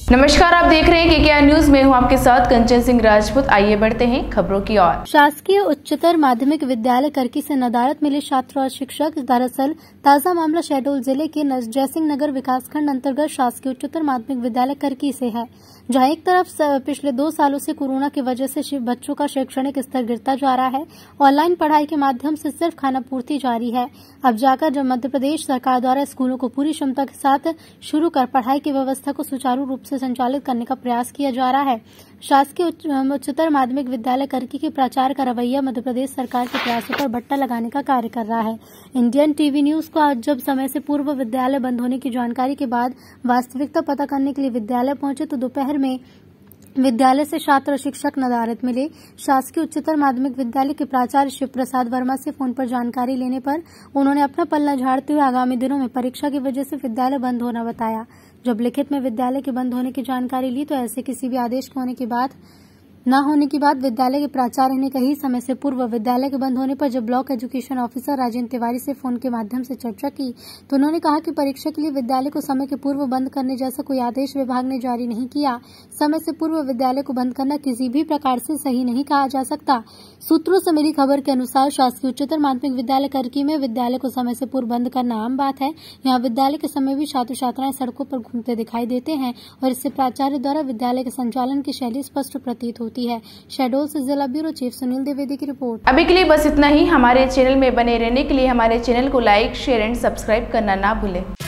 नमस्कार, आप देख रहे हैं केकेआर न्यूज में हूं आपके साथ कंचन सिंह राजपूत। आइए बढ़ते हैं खबरों की ओर। शासकीय उच्चतर माध्यमिक विद्यालय करकी से नदारत मिले छात्र और शिक्षक। दरअसल ताजा मामला शहडोल जिले के जयसिंह नगर विकासखंड अंतर्गत शासकीय उच्चतर माध्यमिक विद्यालय करकी से है, जहां एक तरफ पिछले 2 सालों से कोरोना की वजह से बच्चों का शैक्षणिक स्तर गिरता जा रहा है। ऑनलाइन पढ़ाई के माध्यम से सिर्फ खानापूर्ति जारी है। अब जाकर जब मध्य प्रदेश सरकार द्वारा स्कूलों को पूरी क्षमता के साथ शुरू कर पढ़ाई की व्यवस्था को सुचारू रूप से संचालित करने का प्रयास किया जा रहा है। शासकीय उच्चतर माध्यमिक विद्यालय करकी के प्राचार्य का रवैया मध्य प्रदेश सरकार के प्रयासों पर बट्टा लगाने का कार्य कर रहा है। इंडियन टीवी न्यूज को आज जब समय से पूर्व विद्यालय बंद होने की जानकारी के बाद वास्तविकता पता करने के लिए विद्यालय पहुंचे तो दोपहर में विद्यालय से छात्र और शिक्षक नदारत मिले। शासकीय उच्चतर माध्यमिक विद्यालय के प्राचार्य शिव प्रसाद वर्मा से फोन पर जानकारी लेने पर उन्होंने अपना पल्ला झाड़ते हुए आगामी दिनों में परीक्षा की वजह से विद्यालय बंद होना बताया। जब लिखित में विद्यालय के बंद होने की जानकारी ली तो ऐसे किसी भी आदेश न होने की बात विद्यालय के प्राचार्य ने कही। समय से पूर्व विद्यालय के बंद होने पर जब block education officer Rajendra Tiwari से फोन के माध्यम से चर्चा की तो उन्होंने कहा कि परीक्षा के लिए विद्यालय को समय के पूर्व बंद करने जैसा कोई आदेश विभाग ने जारी नहीं किया। समय से पूर्व विद्यालय को बंद करना किसी भी प्रकार से सही नहीं कहा जा सकता। सूत्रों से मिली खबर के अनुसार शासकीय उच्चतर माध्यमिक विद्यालय करकी में विद्यालय को समय से पूर्व बंद करना आम बात है। यहाँ विद्यालय के समय भी छात्र छात्राएं सड़कों पर घूमते दिखाई देते हैं और इससे प्राचार्य द्वारा विद्यालय के संचालन की शैली स्पष्ट प्रतीत होती है। शहडोल से जिला ब्यूरो चीफ सुनील द्विवेदी की रिपोर्ट। अभी के लिए बस इतना ही। हमारे चैनल में बने रहने के लिए हमारे चैनल को लाइक, शेयर एंड सब्सक्राइब करना ना भूलें।